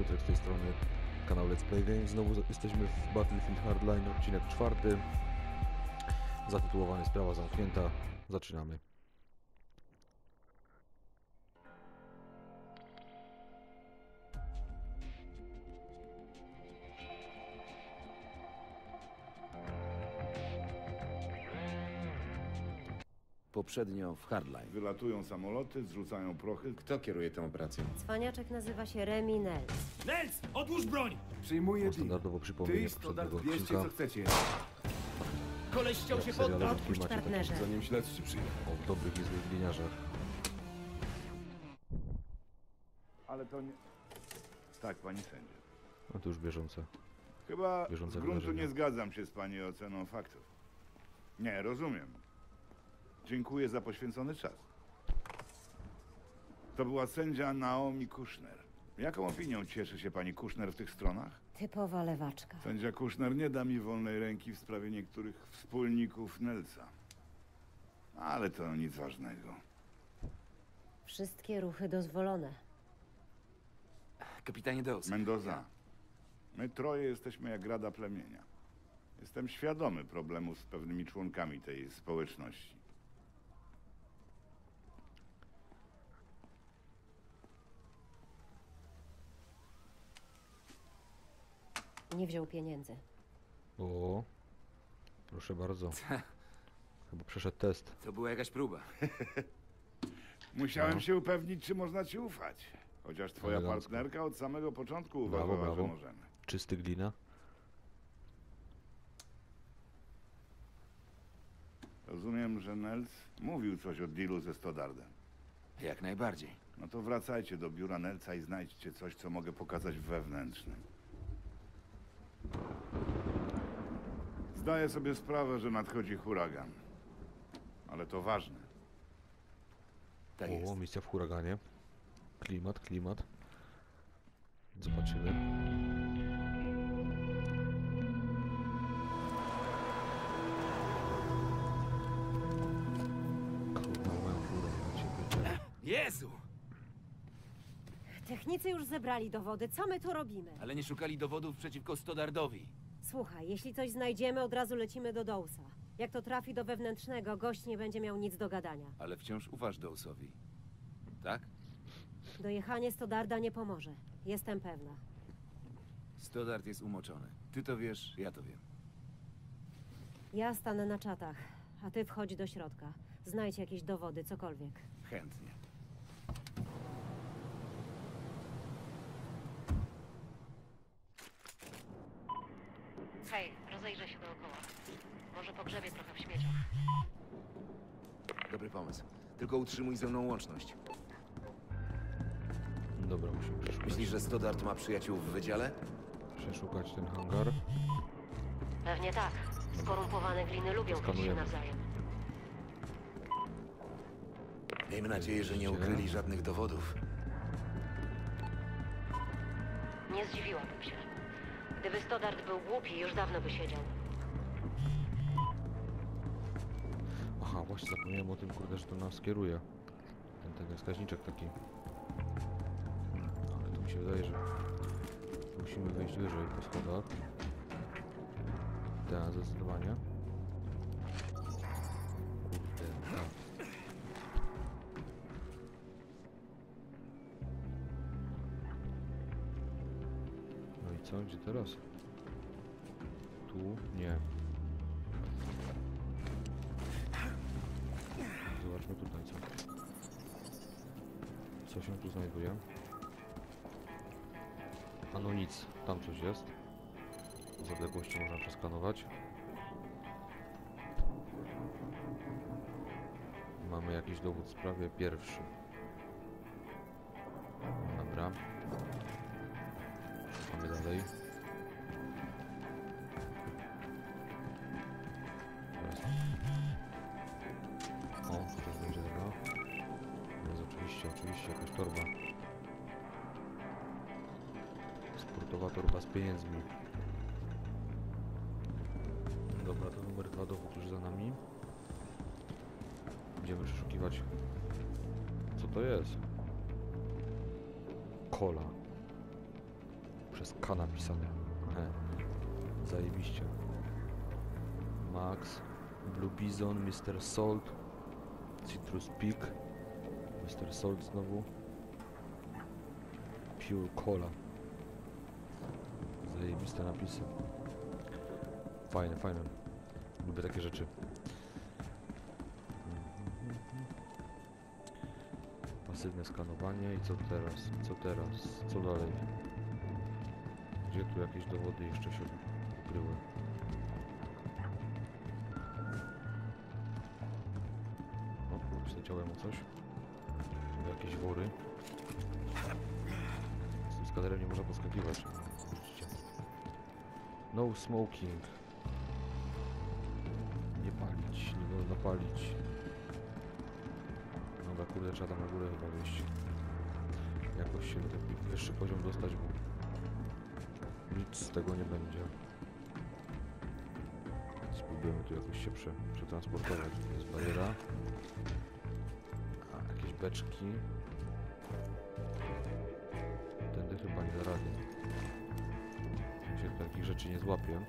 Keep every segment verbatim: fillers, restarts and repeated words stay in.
Piotrek z tej strony, kanał Let's Play Games. Znowu jesteśmy w Battlefield Hardline, odcinek czwarty, zatytułowany Sprawa zamknięta. Zaczynamy. Poprzednio w Hardline. Wylatują samoloty, zrzucają prochy. Kto kieruje tą operacją? Cwaniaczek nazywa się Remi Nels. Nels, odłóż broń! Przyjmuję deal. Standardowo Ty przypomnienie i Stoddart poprzedniego bierzcie co odcinka. chcecie. Koleś chciał się Jak seriale poddać. w Odpuść klimacie takim, partnerze. Zanim śledczy przyjdą. o dobrych i złych gliniarzach. Ale to nie... Tak, pani sędzio. No to już bieżące. Chyba Bieżące z gruntu wydarzenia. nie zgadzam się z pani oceną faktów. Nie, rozumiem. Dziękuję za poświęcony czas. To była sędzia Naomi Kushner. Jaką opinią cieszy się pani Kushner w tych stronach? Typowa lewaczka. Sędzia Kushner nie da mi wolnej ręki w sprawie niektórych wspólników Nelsa. Ale to nic ważnego. Wszystkie ruchy dozwolone. Kapitanie Dawes. Mendoza, my troje jesteśmy jak rada plemienia. Jestem świadomy problemu z pewnymi członkami tej społeczności. Nie wziął pieniędzy. O, proszę bardzo. Chyba przeszedł test. To była jakaś próba. Musiałem No. się upewnić, czy można ci ufać. Chociaż twoja Elegancko. partnerka od samego początku Brawo, uważała, brawo. że możemy. Czysty glina. Rozumiem, że Nels mówił coś o dealu ze Stoddardem. Jak najbardziej. No to wracajcie do biura Nelsa i znajdźcie coś, co mogę pokazać w wewnętrznym. Zdaję sobie sprawę, że nadchodzi huragan. Ale to ważne. Tak O, jest. misja w huraganie. Klimat, klimat. Zobaczymy. Kurwa, moją furę na ciebie. Jezu! Technicy już zebrali dowody. Co my tu robimy? Ale nie szukali dowodów przeciwko Stoddardowi. Słuchaj, jeśli coś znajdziemy, od razu lecimy do Dawesa. Jak to trafi do wewnętrznego, gość nie będzie miał nic do gadania. Ale wciąż ufasz Dawesowi. Tak? Dojechanie Stoddarda nie pomoże. Jestem pewna. Stoddart jest umoczony. Ty to wiesz, ja to wiem. Ja stanę na czatach, a ty wchodź do środka. Znajdź jakieś dowody, cokolwiek. Chętnie. Hej, rozejrzę się dookoła. Może pogrzebie trochę w śmieciach. Dobry pomysł. Tylko utrzymuj ze mną łączność. Dobra, musimy przeszukać, Myślisz, że Stoddart ma przyjaciół w wydziale? przeszukać ten hangar. Pewnie tak. Skorumpowane gliny lubią być się Skanujemy. nawzajem. Miejmy nadzieję, że nie ukryli żadnych dowodów. Nie zdziwiłabym się. Gdyby Stoddart był głupi, już dawno by siedział. Aha, właśnie zapomniałem o tym, kurde, że to nas kieruje. Ten, ten wskaźniczek taki. Hmm, ale to mi się wydaje, że musimy wejść wyżej po schodach. Tak, zdecydowanie. Kurde, tak. No i co? Gdzie teraz? Tu? Nie. Zobaczmy tutaj co. Co się tu znajduje? A no nic, tam coś jest. Z odległości można przeskanować. Mamy jakiś dowód w sprawie pierwszy. Dobra. Szukamy dalej. Teraz. O, coś będzie dobra. Jest oczywiście, oczywiście jakaś torba. Sportowa torba z pieniędzmi. Dobra, to numer dwa dowód już za nami. Będziemy przeszukiwać. Co to jest? Kola. Przez K napisane. He. Zajebiście. Max, Blue Bison, mister Salt, Citrus Peak, mister Salt znowu, Pure Cola. Zajebiste napisy. Fajne, fajne. Lubię takie rzeczy. Pasywne skanowanie i co teraz? Co teraz? Co dalej? Gdzie tu jakieś dowody jeszcze się ukryły? O, przyleciałem o coś. Jakieś wory. Z tym skaderem nie można poskakiwać. Widzicie. No smoking. Nie palić, nie wolno palić. Dobra, kurde, trzeba tam na górę chyba wyjść. Jakoś się na ten wyższy poziom dostać, bo nic z tego nie będzie. Spróbujemy tu jakoś się prze, przetransportować. Tu jest bariera. A, jakieś beczki. Tędy chyba nie da rady. Ja się takich rzeczy nie złapię.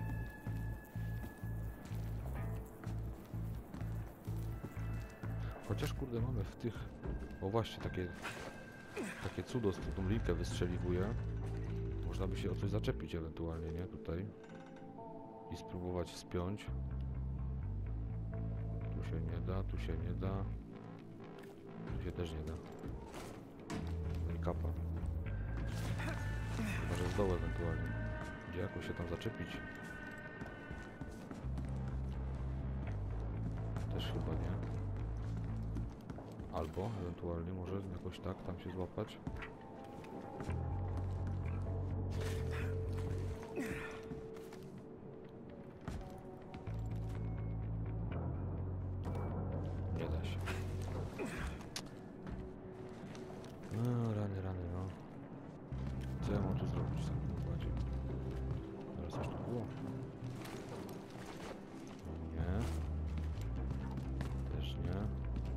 Chociaż kurde mamy w tych... O właśnie, takie... Takie cudo, z tą linkę wystrzeliwuje. Można by się o coś zaczepić ewentualnie, nie? Tutaj. I spróbować spiąć. Tu się nie da, tu się nie da. Tu się też nie da. No i kapa. Chyba, że z dołu ewentualnie. Gdzie jakoś się tam zaczepić? Też chyba nie. Albo ewentualnie może jakoś tak tam się złapać. Nie da się. No rany, rany, no. Co ja mam tu zrobić w takim układzie? Zaraz coś tu było? Nie. Też nie.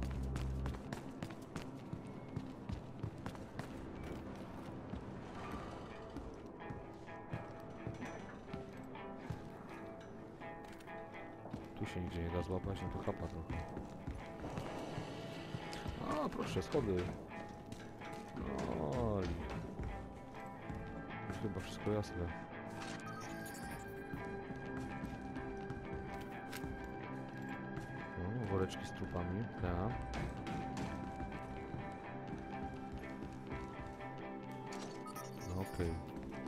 Tu się nigdzie nie da złapać, no to chapa trochę. A, proszę, schody. No, już chyba wszystko jasne. No, woreczki z trupami, tak. No okej. Okay.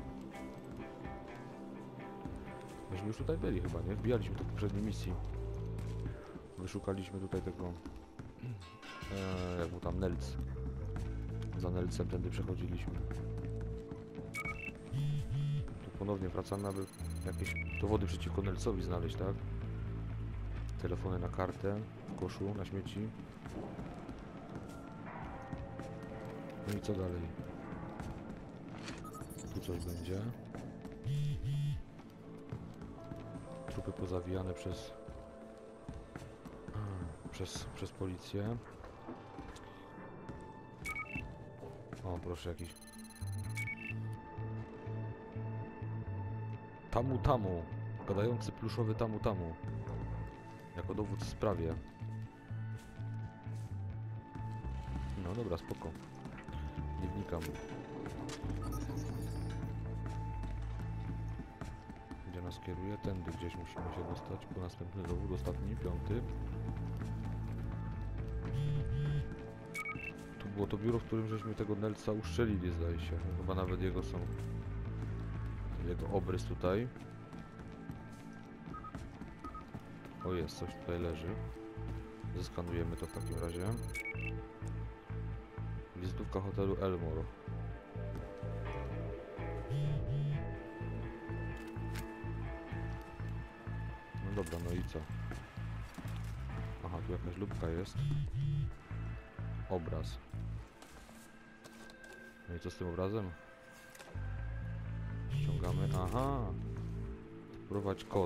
Myśmy już tutaj byli chyba, nie? Wbijaliśmy to w poprzedniej misji. Wyszukaliśmy tutaj tego... Eee, jak mu tam Nelc. Za Nelcem tędy przechodziliśmy. Tu ponownie wracamy, aby jakieś dowody przeciwko Nelcowi znaleźć, tak? Telefony na kartę, w koszu, na śmieci. No i co dalej? Tu coś będzie. Trupy pozawijane przez... Przez, przez policję. O, proszę, jakiś... Tamu Tamu. Gadający pluszowy Tamu Tamu. Jako dowód w sprawie. No dobra, spoko. Nie wnikam. Gdzie nas kieruje? Tędy gdzieś musimy się dostać. Po następny dowód, ostatni, piąty. Tu było to biuro, w którym żeśmy tego Nelca uszczelili, zdaje się. Chyba nawet jego są... Jego obrys tutaj. O, jest, coś tutaj leży. Zeskanujemy to w takim razie. Wizytówka hotelu Elmore. No dobra, no i co? Aha, tu jakaś lubka jest. Obraz. No i co z tym obrazem? Ściągamy. Aha! Wprowadź kod.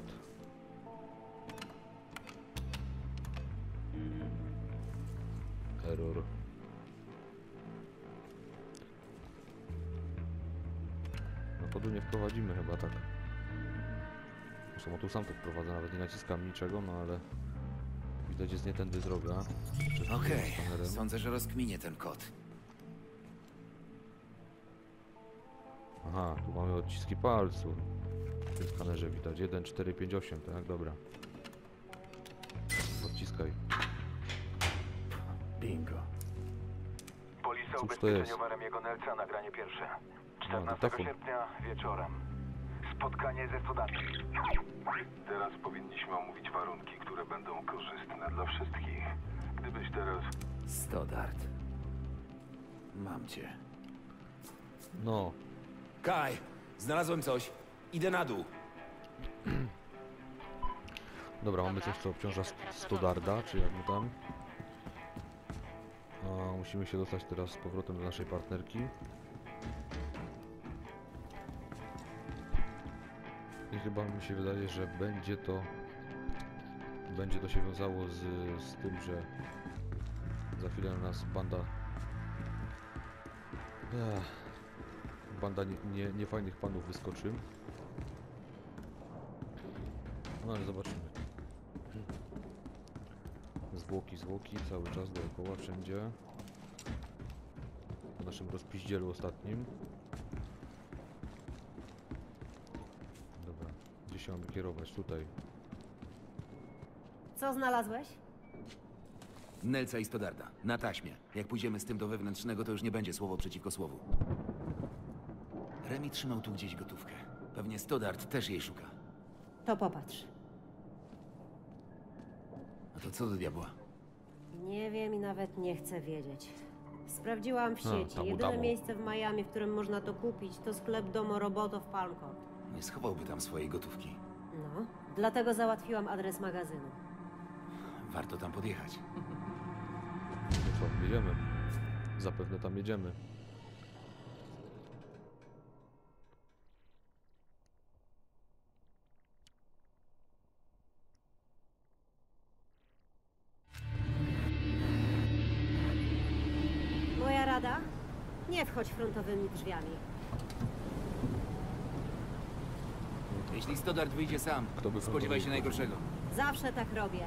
Error. No spodu nie wprowadzimy chyba, tak. Zresztą o tu sam to wprowadzę, nawet nie naciskam niczego, no ale widać jest nie tędy droga. Przez Okej, skanerem. sądzę, że rozkminię ten kod. Aha, tu mamy odciski palców. W tym skanerze widać. jeden, cztery, pięć, osiem, tak? Dobra. Odciskaj. Bingo. Polisa Cóż to ubezpieczeniowa Remiego Nelca, nagranie pierwsze. czternastego dyktafon. sierpnia wieczorem. Spotkanie ze studentami. Teraz powinniśmy omówić warunki, które będą korzystne dla wszystkich. Gdybyś teraz... Stoddart. Mam cię. No, Kaj, znalazłem coś. Idę na dół. dobra, mamy coś, co obciąża st- Stoddarda, czy jak mu tam. A, musimy się dostać teraz z powrotem do naszej partnerki. I chyba mi się wydaje, że będzie to... Będzie to się wiązało z, z tym, że za chwilę na nas banda... Ech, banda niefajnych nie, nie niefajnych panów wyskoczy. No ale zobaczymy. Zwłoki, zwłoki, cały czas dookoła, wszędzie. W naszym rozpiździelu ostatnim. Dobra, gdzie się mamy kierować? Tutaj. Co znalazłeś? Nelca i Stoddarda. Na taśmie. Jak pójdziemy z tym do wewnętrznego, to już nie będzie słowo przeciwko słowu. Remi trzymał tu gdzieś gotówkę. Pewnie Stoddart też jej szuka. To popatrz. A to co do diabła? Nie wiem i nawet nie chcę wiedzieć. Sprawdziłam w A, sieci. tamu, Jedyne tamu. miejsce w Miami, w którym można to kupić, to sklep Domoroboto w Palm Court. Nie schowałby tam swojej gotówki. No, dlatego załatwiłam adres magazynu. Warto tam podjechać. No co, jedziemy. Zapewne tam jedziemy. Moja rada? Nie wchodź frontowymi drzwiami. Jeśli Stoddart wyjdzie sam, Kto by spodziewaj się wchodził? najgorszego. Zawsze tak robię.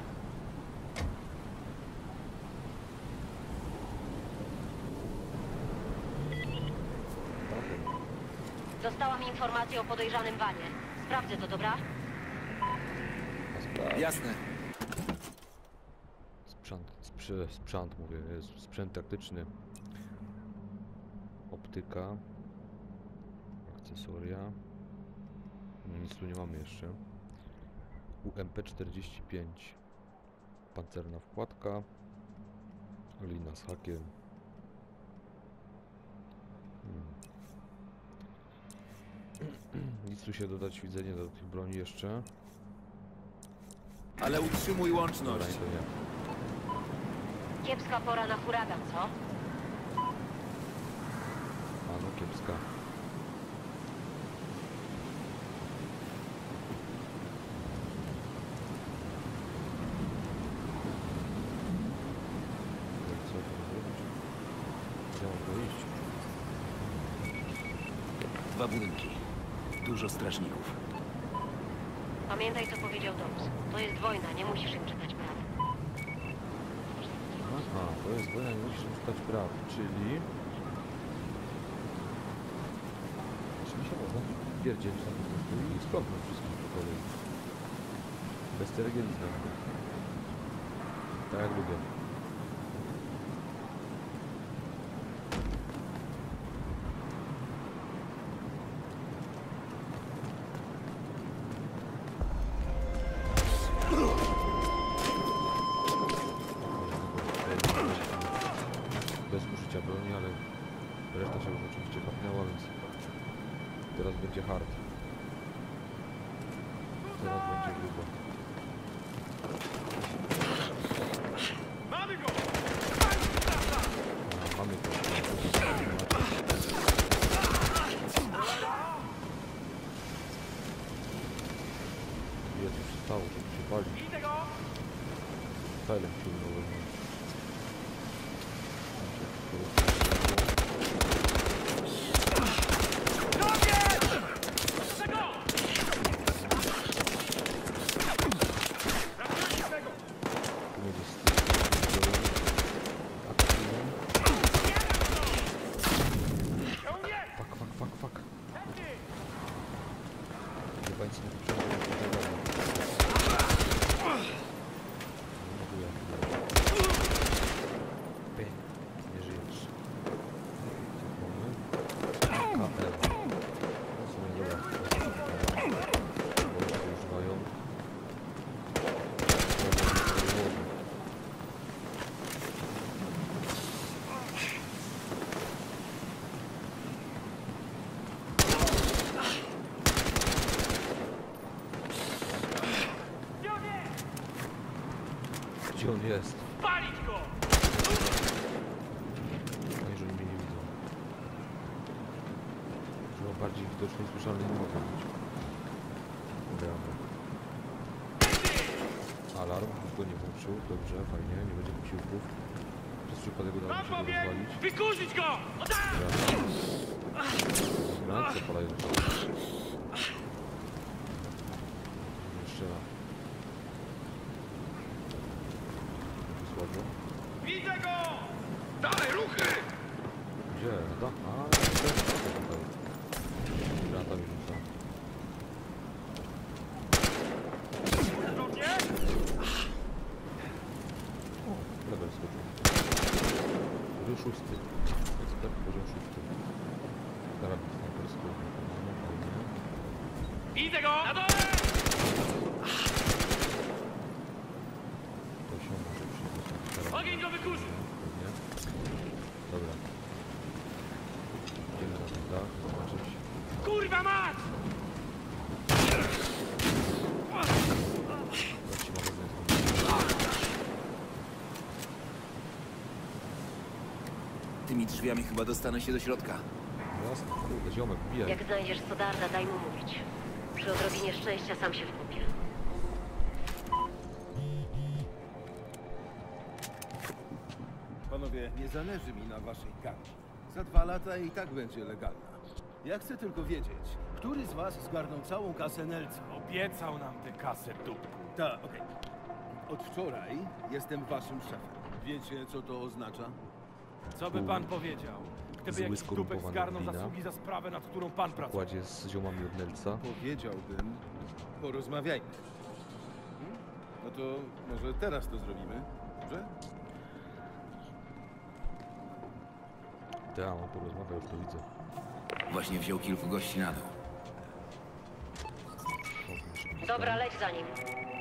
Dostałam informację o podejrzanym wanie. Sprawdzę to, dobra? Jasne. Sprzęt, sprze, sprzęt mówię, jest sprzęt taktyczny. Optyka. Akcesoria. Nic tu nie mamy jeszcze. U M P czterdzieści pięć. Pancerna wkładka. Lina z hakiem. Hmm. Nic tu się dodać, widzenie do tych broni jeszcze. Ale utrzymuj Dobra, łączność. i to nie. Kiepska pora na huragan, co? A no kiepska. Co tu zrobić? Gdzie mam to iść? Dwa budynki. Dużo strażników. Pamiętaj, co powiedział Dobbs. To jest wojna, nie musisz im czytać prawa. Aha, to jest wojna, nie musisz czytać praw, czyli... Czyli się można pierdzielić na po prostu i sprzątnąć wszystkich po kolei. Bez ceregielizmu. Tak jak lubię. Bez użycia broni, ale reszta się już oczywiście kapnęła, więc teraz będzie hard. Teraz będzie grubo. Mamy go! A, mamy to. Ile tu się stało, że tu się pali? Idę go! Silent Hill nowy. będzie z tym aktywem. Fuck, fuck, fuck, fuck. Chyba nic nie potrzebuję tutaj robić. Nie mogę jak P. Nie żyjesz. K L. W sumie dobra. Bo już to używają. Gdzie on jest? Palić go! No jeżeli mnie nie widzą. Chyba bardziej widoczny i słyszalny nie mogę być. Dobra. Alarm, już go nie włączył. Dobrze, fajnie, nie będzie posiłków. Przez przypadek udało mi się go rozwalić. Wykurzyć go! O tak! Dobra, zapalaj do tego. Jeszcze raz. Słabo. Widzę go! Dalej, ruchy! Gdzie? Na dach? A, tutaj. Tutaj. Granata mi rzuca. O, level skoczył. Poziom szósty. Ekspert poziom szósty. Karabin snajperski. No, fajnie. Widzę go! Na dole! To się może przydać. Karabin. Ogień go wykurzy! Pewnie. Dobra. Idziemy na ten dach, zobaczyć. Kurwa mać! Leci magazyn. Tymi drzwiami chyba dostanę się do środka. Jasne, kurde, ziomek, bijaj. Jak znajdziesz Stodarda, daj mu mówić. Przy odrobinie szczęścia sam się wkupię. Panowie, nie zależy mi na waszej karcie. Za dwa lata i tak będzie legalna. Ja chcę tylko wiedzieć, który z was zgarnął całą kasę Nelca? Obiecał nam tę kasę, dupku. Tak, okej. Od wczoraj jestem waszym szefem. Wiecie, co to oznacza? Co by pan powiedział? Gdyby Zły, jakiś dupek skorumpowany zgarnął glina. zasługi za sprawę, nad którą pan W pracował. układzie z ziomami od Nelca. Powiedziałbym, porozmawiajmy. Hmm? No to może teraz to zrobimy, dobrze? Tak, on porozmawiał, już to widzę. Właśnie wziął kilku gości na dół. Dobra, leć za nim.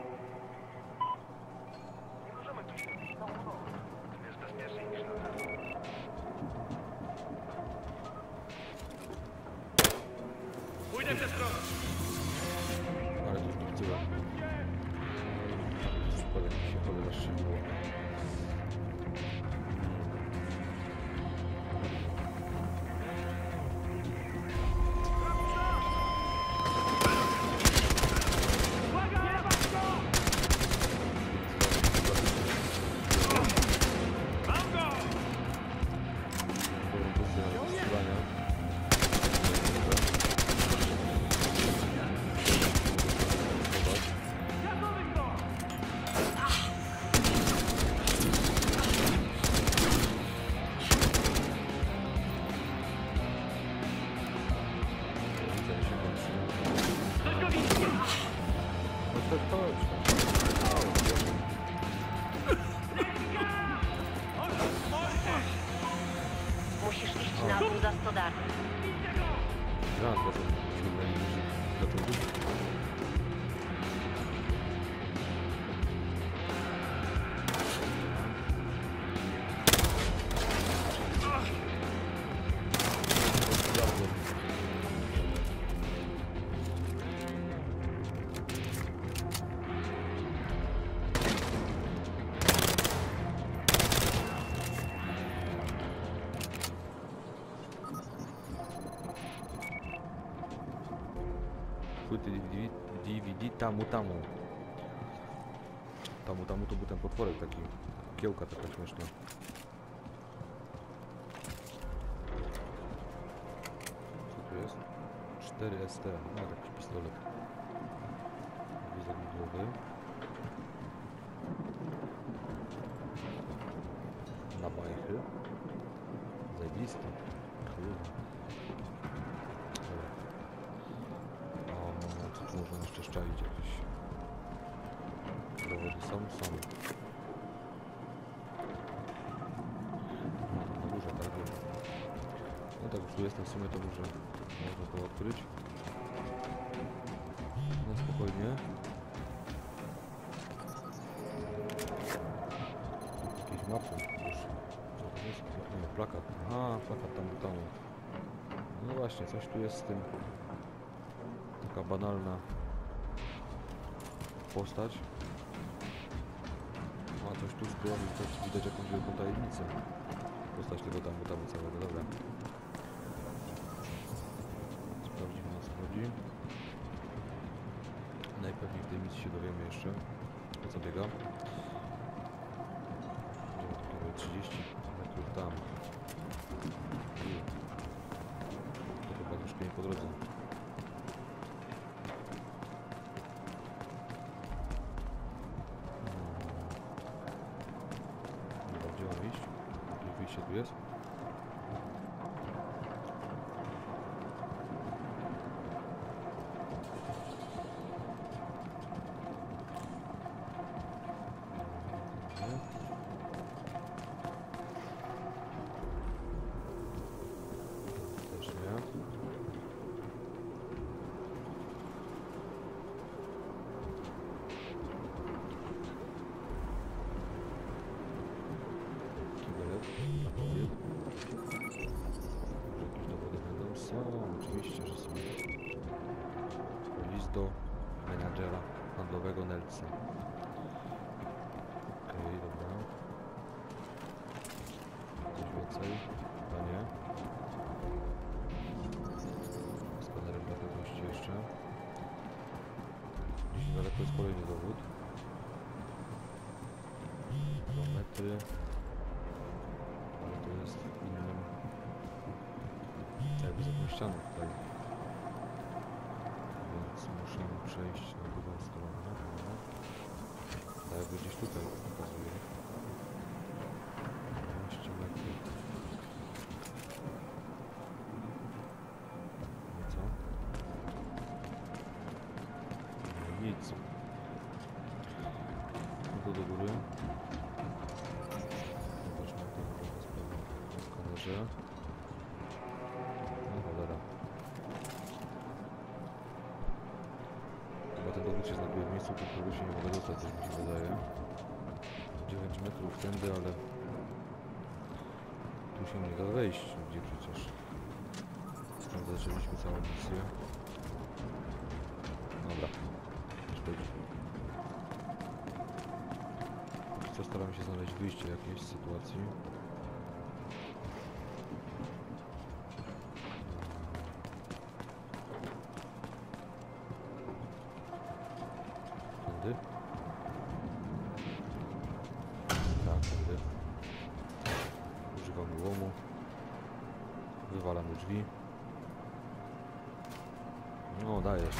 Pójdę przez stronę. Ale to już nie widzę. Przypadek mi się cholera strzeliło. Mam go! Dobrą pozycję na strzelania. Gazowych go! Widzę, że się kończy. Ktoś go widzi! No to chodź. Musisz iść na dół za Stodardem. Ja, to się wydaje mi się zaczął dusić. Płyty D V D, D V D tamu tamu. Tamu tamu to był ten potworek taki. Kiełka taka śmieszna. Co tu jest? cztery S T. No taki pistolet. Wózek widłowy. bajchy. Zajebiste. Kurde. Dobra. O, co tu można jeszcze szczaić jakieś? Dowody są? Są. No, to na górze, tak? No tak, już tu jestem w sumie, to może można to odkryć. No spokojnie. Jakieś mapy już. Co to jest? Nie, plakat. Aha, plakat tam, tam. No właśnie, coś tu jest z tym. Taka banalna postać. A coś tu skrywa, widać, widać jakąś wielką tajemnicę. Postać tego tam, tam całego, dobra. Sprawdzimy, o co chodzi. Najpewniej w tej misji się dowiemy jeszcze, o co biega. Będziemy trzydzieści metrów tam. I to chyba troszkę nie po drodze. Dobra, gdzie mam iść? Jakieś wyjście tu jest? Też nie. Kibelet, napowiedz. Może jakieś dowody będą? Są, oczywiście, że są. List do menadżera handlowego Nelca. Okej, dobra. Coś więcej? Chyba nie. Skanerem dla pewności jeszcze. Gdzieś niedaleko jest kolejny dowód. dwa metry. Ale to jest w innym... jakby za tą ścianą tutaj. Więc muszę przejść na drugą stronę. Tak jakby gdzieś tutaj pokazuje. dwanaście metrów. I co? No nic. No to do góry. Zobaczmy to na sprawę w skanerze. No cholera. Chyba ten dowód się znajduje w miejscu, do którego się nie mogę dostać, coś mi się wydaje. dziewięć metrów tędy, ale tu się nie da wejść, gdzie przecież stąd zaczęliśmy całą misję. Dobra, nie szkodzi. Póki co staramy się znaleźć wyjście jakieś z sytuacji. Tędy? Tak, tędy. Używamy łomu. Wywalamy drzwi. No, dajesz.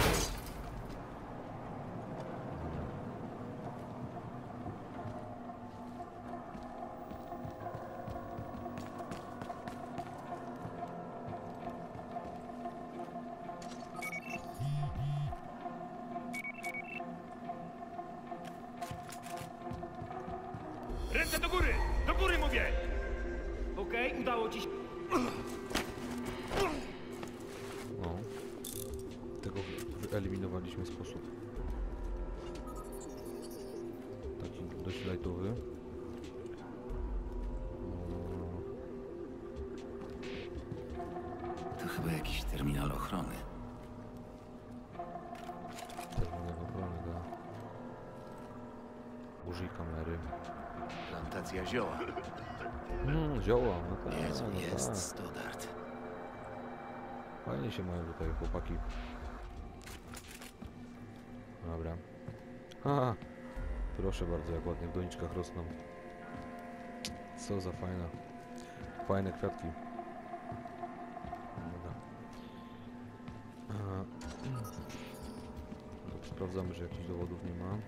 Ręce do góry! Do góry mówię! Okej, udało ci się. No. Tego wyeliminowaliśmy w sposób taki dość lightowy. To chyba jakiś terminal ochrony. Terminal ochrony, da. Użyj kamery. Plantacja zioła. Mm, zioła, no tak, Jezu, no jest tak. Stoddart. Fajnie się mają tutaj chłopaki. Dobra. Haha. Proszę bardzo, jak ładnie w doniczkach rosną. Co za fajna. Fajne kwiatki. Dobra. Aha. Dobra, sprawdzamy, że jakichś dowodów nie ma.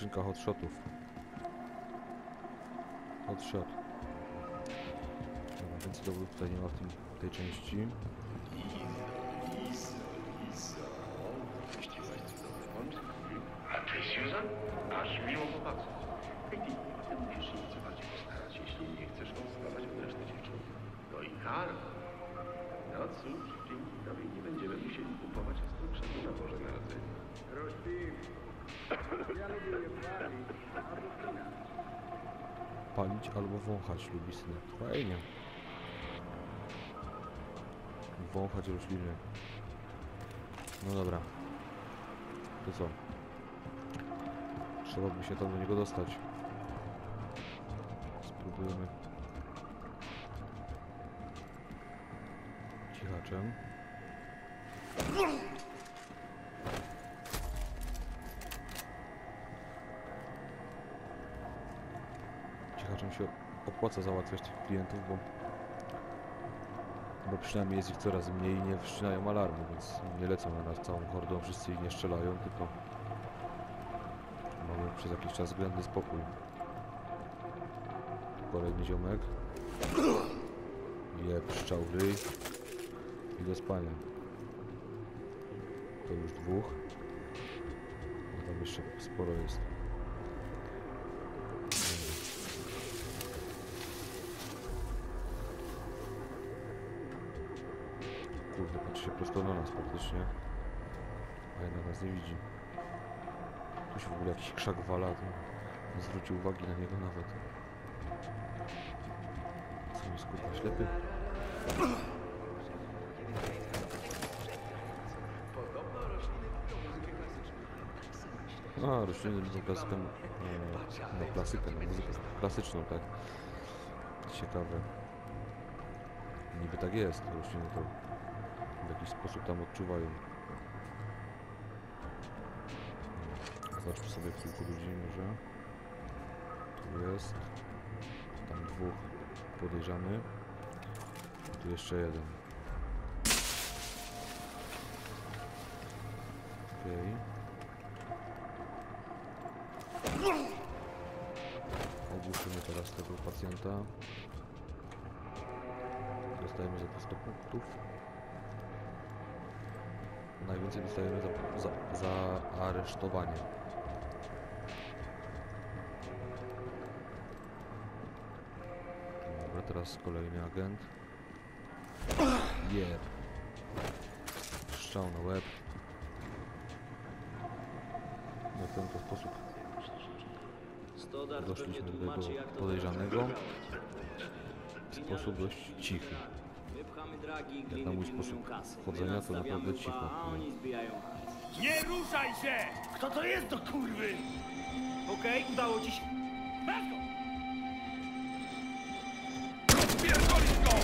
skrzynka hotshotów. Hotshot. Dobra, więcej dowodów tutaj nie ma w tym, tej części. A ty, Susan? Aż miło chłopaków. Katie, ty musisz się nieco bardziej postarać, jeśli nie chcesz odstawać od reszty dziewcząt. No i Karl. No cóż, dzięki tobie nie będziemy musieli kupować ostrokrzewu na Boże Narodzenie. Palić albo wąchać lubi synek. Fajnie. Wąchać rośliny. No dobra. To co? Trzeba by się tam do niego dostać. Spróbujemy. Cichaczem. Cichaczem się opłaca załatwiać tych klientów, bo bo przynajmniej jest ich coraz mniej i nie wszczynają alarmu, więc nie lecą na nas całą hordą, wszyscy ich nie strzelają, tylko mamy przez jakiś czas względny spokój. Kolejny ziomek. Jeb, strzał w ryj i do spania. To już dwóch. A tam jeszcze sporo jest. Kurde, patrzy się prosto na nas praktycznie. A jednak nas nie widzi. Tu się w ogóle jakiś krzak wala, to nie zwrócił uwagi na niego nawet. Co jest kurwa ślepy? A, rośliny lubią klasykę, no klasykę, no muzykę klasyczną, tak. Ciekawe. Niby tak jest, rośliny to w jakiś sposób tam odczuwają. Zobaczmy sobie kilku ludzi może. Tu jest. Tam dwóch podejrzany. Tu jeszcze jeden. Okej. Ogłuszymy teraz tego pacjenta. Dostajemy za to sto punktów. Najwięcej dostajemy za, za, za aresztowanie. Dobra, teraz kolejny agent. Jeb. Strzał na łeb. No w ten to sposób doszliśmy do tego podejrzanego. W sposób dość cichy. Jak na mój sposób chodzenia, to naprawdę cicho. Nie ruszaj się! Kto to jest do kurwy? Okej, udało ci się. Weź go! Pierdolisz go!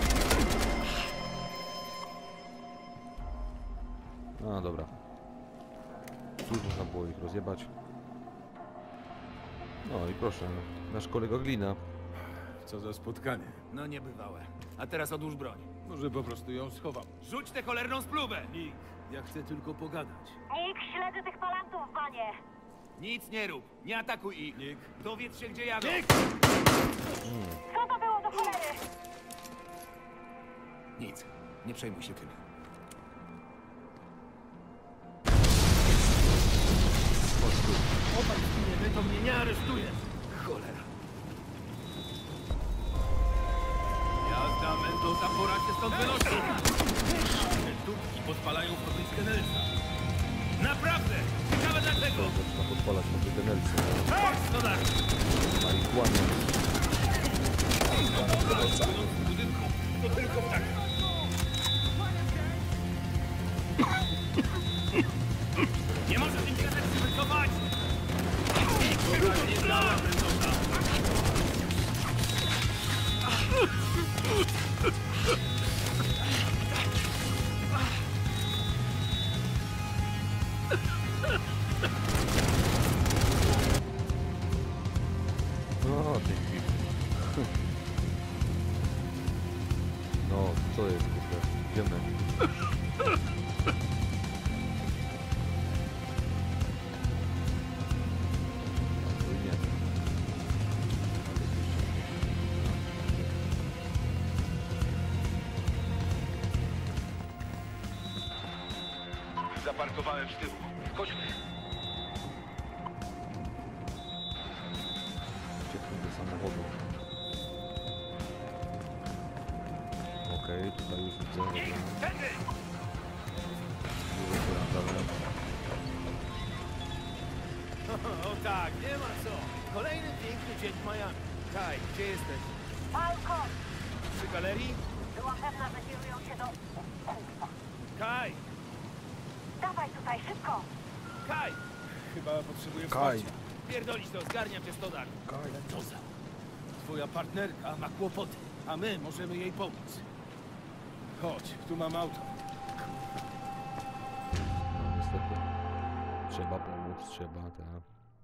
No dobra. Tu można było ich rozjebać. No i proszę, nasz kolega Glina. Co za spotkanie. No niebywałe. A teraz odłóż broń. Może po prostu ją schowam. Rzuć tę cholerną splubę! Nick, ja chcę tylko pogadać. Nick, śledzę tych palantów, panie. Nic nie rób, nie atakuj ich. Nick. Dowiedz się, gdzie jadą. Co to było do cholery? Nic. Nie przejmuj się tym. Opak zginiemy, to mnie nie aresztujesz. Cholera. Jazda, Mendoza, pora się stąd wynosić. Te dupki podpalają fabrykę Nelsa. Naprawdę! Ciekawe dlaczego! Zaczyna podpalać fabrykę Nelsa. Chodź, co dalej? Marihuana. W budynku to tylko tak. Nie możesz im kazać się wycofać! Nie znała Mendoza! No, ty chwili. No, co jest kurde? Idziemy. Zaparkowałem z tyłu. Chodźmy. Ucieknij do samochodu. Okej, tutaj już widzę. Dobra. Tędy! Miły dalej. O tak, nie ma co. Kolejny piękny dzień w Miami. Kaj, gdzie jesteś? Falcon! Przy galerii? Byłam pewna, że kierują się do... Kaj! Dawaj tutaj, szybko! Kaj! Chyba potrzebuję Kaj. wsparcia. Pierdolić to, zgarniam cię sto dar. Kaj. Mendoza. Twoja partnerka ma kłopoty, a my możemy jej pomóc. Chodź, tu mam auto. No niestety. Trzeba pomóc, trzeba, tak.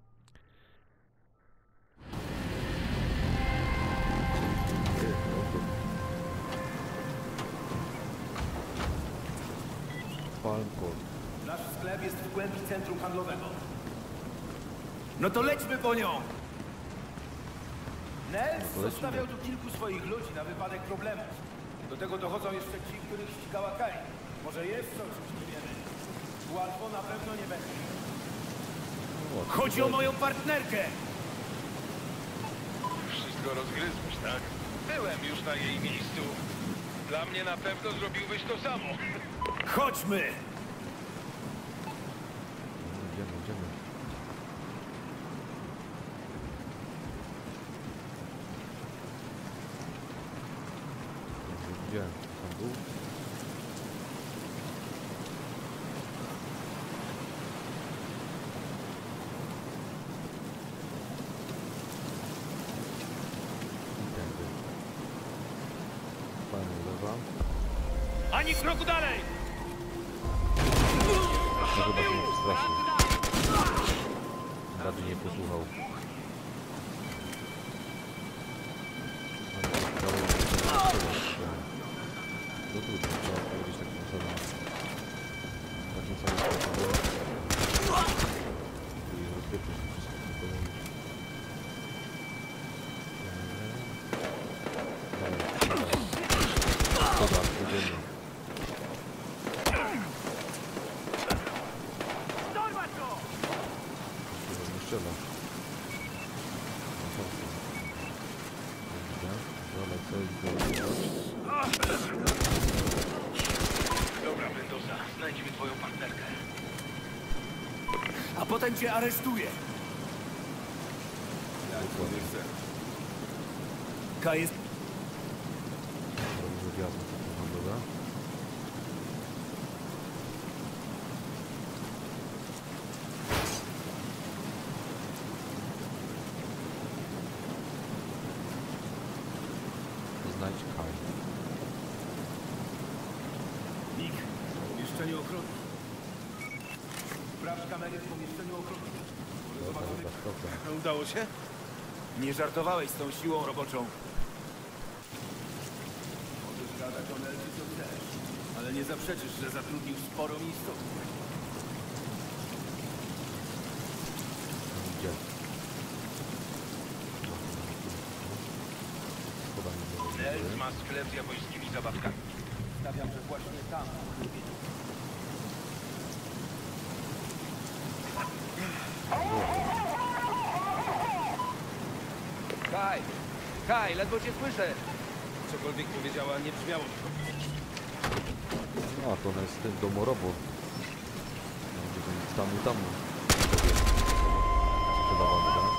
Falcon. Nasz sklep jest w głębi centrum handlowego. No to lećmy po nią! Nels lecimy. zostawiał tu kilku swoich ludzi na wypadek problemów. Do tego dochodzą jeszcze ci, których ścigała Kai. Może jest coś, o czym nie wiemy. Łatwo na pewno nie będzie. Chodzi o moją partnerkę! Wszystko rozgryzłeś, tak? Byłem już na jej miejscu. Dla mnie na pewno zrobiłbyś to samo. Chodźmy! Idziemy, idziemy. Gdzie? Tam był? I tędy. Fajnie, lewa. Ani kroku dalej! No chyba się już strasznie. Rady nie posłuchał. No trudno, trzeba powiedzieć takim osobom. Takim samym sposobem. I rozpieprzyć to wszystko tylko robić. Dalej, dalej. Dobra, jedziemy. Nie strzela. Dobra, co jest do... Dobra, Mendoza, znajdźmy twoją partnerkę. A potem cię aresztuję. Kaj jest... Dobrze wiatr, co tu dobra. Znajdź Kaj. Nick, pomieszczeniu ochrony. Sprawdź kamery w pomieszczeniu ochrony. Dobra, dobra, dobra. Udało się? Nie żartowałeś z tą siłą roboczą. Możesz gadać o Nelsie co chcesz, ale nie zaprzeczysz, że zatrudnił sporo miejscówek. Gdzie? Schowamy do Nels góry. ma sklep z japońskimi zabawkami. Stawiam, że właśnie tam. Kaj! Kaj, ledwo cię słyszę! Cokolwiek powiedziała, nie brzmiało mi to. A, to ona jest ten domorobo. Będzie ten tamu tamu. Sprzedawany, tak?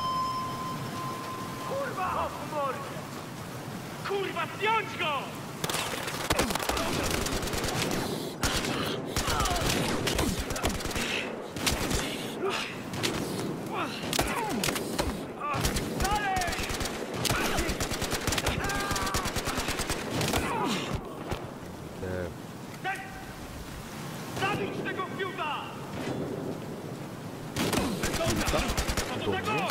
Kurwa! O, humory! Kurwa, zdjąć go! Dalej! Te... Zabić tego fiuta! Mendoza! Co do tego?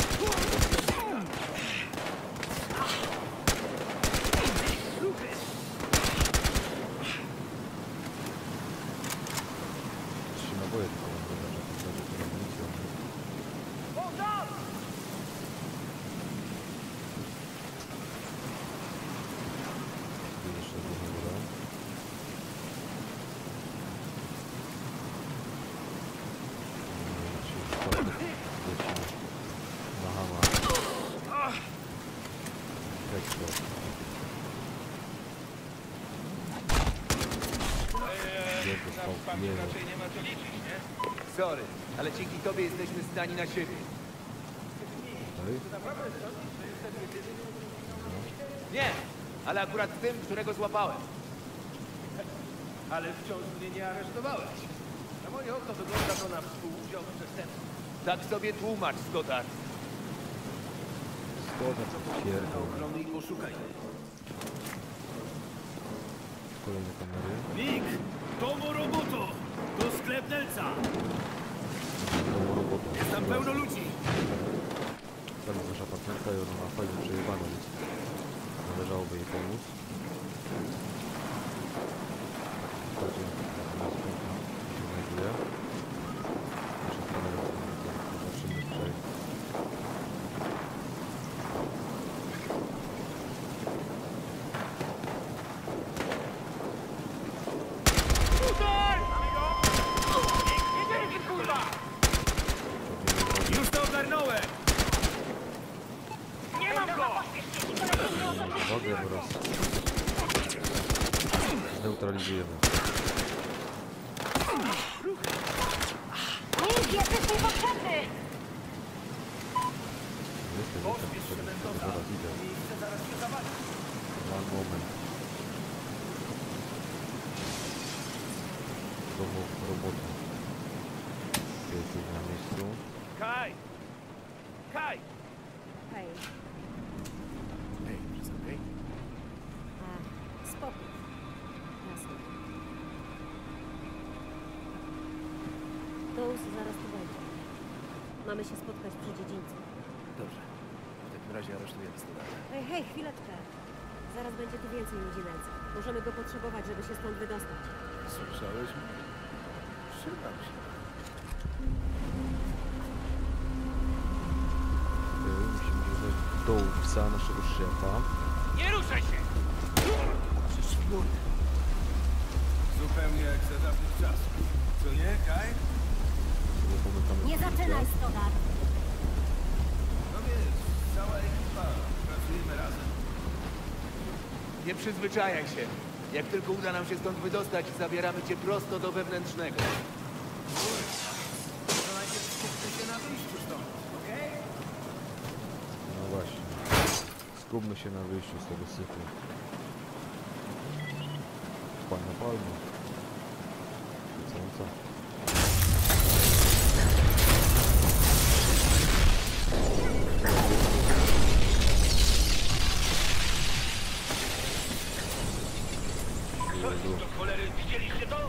Trzy naboje tylko mam wybrać, a to będzie amunicją. Tu jeszcze jedna góra. Pierdol, Na spał, pamięć jelo. raczej nie ma co liczyć, nie? Sorry, ale dzięki tobie jesteśmy zdani na siebie. Okej. Nie, ale akurat tym, którego złapałem. Ale wciąż mnie nie aresztowałeś. Na moje oko wygląda to na współudział w przestępstwie. Tak sobie tłumacz, Stoddard. Szkoda, co pierdol. Ochrony i poszukaj. Kolejne kamery. Nick! Domo roboto! To sklep Nelca! Tą robotą. Jest tam pełno ludzi! Tam jest nasza partnerka i ona ma fajnie przejebane, więc należałoby jej pomóc. W zasadzie nas piękna się znajduje. Nasza kamera zobaczymy tutaj. Już to ogarnąłem! Uwagę oraz zneutralizujemy. Nikt, jesteś mi potrzebny! Jestem, jestem, jestem, zaraz idę. One moment. Domu robota. Jesteś na miejscu. Kaj! Kaj! Hej, Hej, wszystko okej? a, spokój. Jasne. Dous zaraz tu będzie. Mamy się spotkać przy dziedzińcu. Dobrze. W takim razie aresztujemy Stoddarda. Hej, hej, chwileczkę. Zaraz będzie tu więcej ludzi nędzy. Możemy go potrzebować, żeby się stąd wydostać. Słyszałeś mnie? Trzymam się. Okej, musimy wziąć Dousa, naszego szefa. Nie ruszaj się! Zupełnie jak za dawnych czasów. Co nie, Kaj? Nie pomykamy Nie klucza. zaczynaj, Stoddard! No wiesz, cała ekipa. Pracujemy razem. Nie przyzwyczajaj się. Jak tylko uda nam się stąd wydostać, zabieramy cię prosto do wewnętrznego. To najpierw skupmy się na wyjściu stąd, okej? No właśnie. Skupmy się na wyjściu z tego syfu. Fajna palma. Świecąca. Coś do cholery, widzieliście to?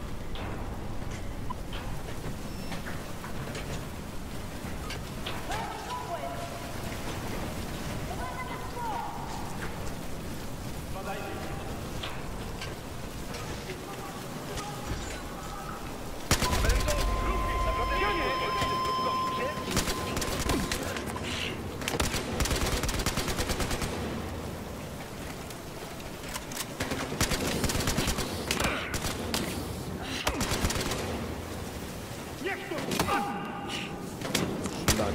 Szlak.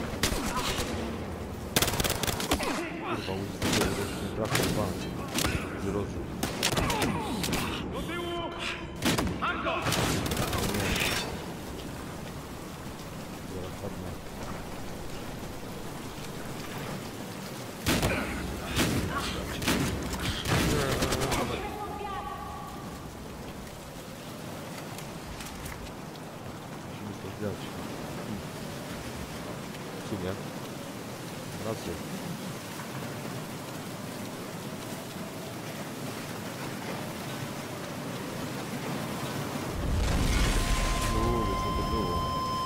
Kurwa, ulicy tego rośnie brak dwa. Z rozrzut. Do tyłu! Marko! Zaraz padnę. Musimy to zdać. W sumie. Rację. Kurde, co to było?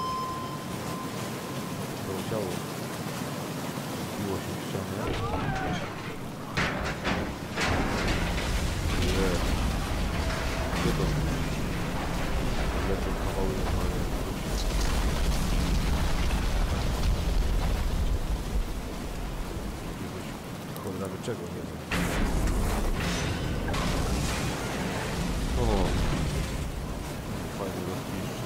To ciało. Biło się w ścianę. Nie. Gdzie to? Lecą kawały normalnie. Jakiegoś cholera wie czego, nie wiem. O! Fajny rozpisz.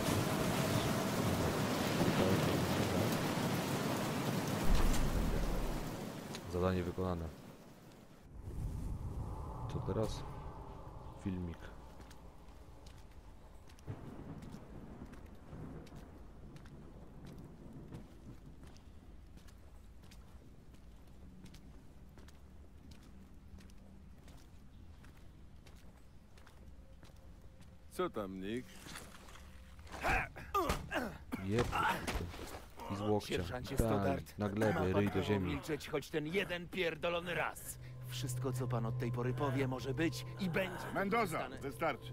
Zadanie wykonane. Co teraz? Filmik. Co tam, Nick? Jeb. I z łokcia. Sierżancie Tak, Stoddart, na ma glebę, pan ryj do prawo ziemi. milczeć choć ten jeden pierdolony raz. Wszystko, co pan od tej pory powie, może być i będzie. Mendoza, wykorzystane. wystarczy.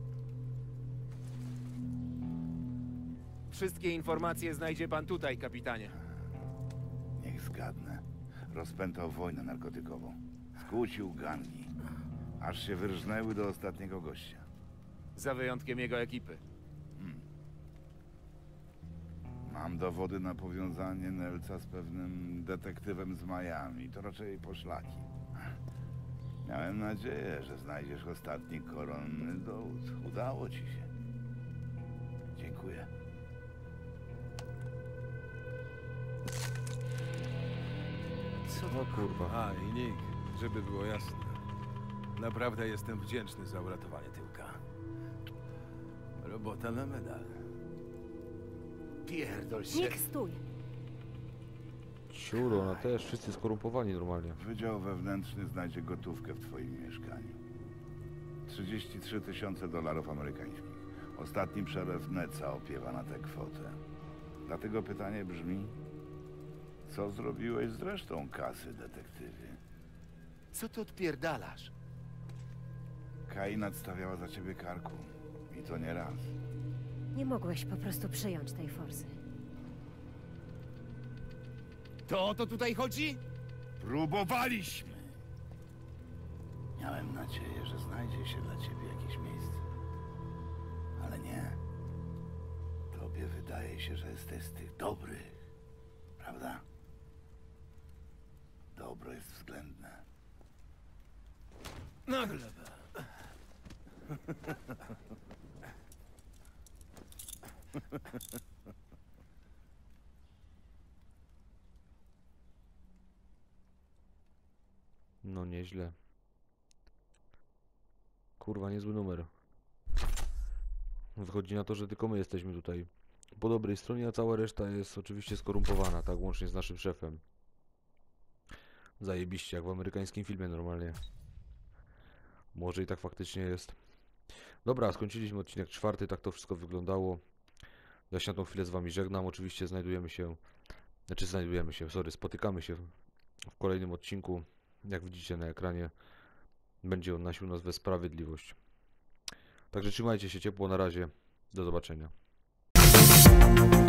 Wszystkie informacje znajdzie pan tutaj, kapitanie. Niech zgadnę. Rozpętał wojnę narkotykową. Skłócił gangi. Aż się wyrżnęły do ostatniego gościa. Za wyjątkiem jego ekipy. Mam dowody na powiązanie Nelca z pewnym detektywem z Miami. To raczej poszlaki. Miałem nadzieję, że znajdziesz ostatni koronny dowód. Udało ci się. Dziękuję. O kurwa. A, i Nick, żeby było jasne. Naprawdę jestem wdzięczny za uratowanie tyłka. Robota na medal. Pierdol się. Nick, stój! Ciuro, ona też, wszyscy skorumpowani normalnie. Wydział wewnętrzny znajdzie gotówkę w twoim mieszkaniu. trzydzieści trzy tysiące dolarów amerykańskich. Ostatni przelew Neca opiewa na tę kwotę. Dlatego pytanie brzmi, co zrobiłeś z resztą kasy, detektywie? Co ty odpierdalasz? Kai nadstawiała za ciebie karku. I to nie raz. Nie mogłeś po prostu przyjąć tej forsy. To o to tutaj chodzi? Próbowaliśmy! Miałem nadzieję, że znajdzie się dla ciebie jakieś miejsce. Ale nie. Tobie wydaje się, że jesteś z tych dobrych. Prawda? Dobro jest względne. Na glebę. No nieźle. Kurwa, niezły numer. Wychodzi na to, że tylko my jesteśmy tutaj po dobrej stronie, a cała reszta jest oczywiście skorumpowana, tak łącznie z naszym szefem. Zajebiście, jak w amerykańskim filmie normalnie. Może i tak faktycznie jest. Dobra, skończyliśmy odcinek czwarty, tak to wszystko wyglądało. Ja się na tą chwilę z wami żegnam, oczywiście znajdujemy się, znaczy znajdujemy się, sorry, spotykamy się w kolejnym odcinku. Jak widzicie na ekranie, będzie on nosił nazwę Sprawiedliwość. Także trzymajcie się ciepło, na razie, do zobaczenia.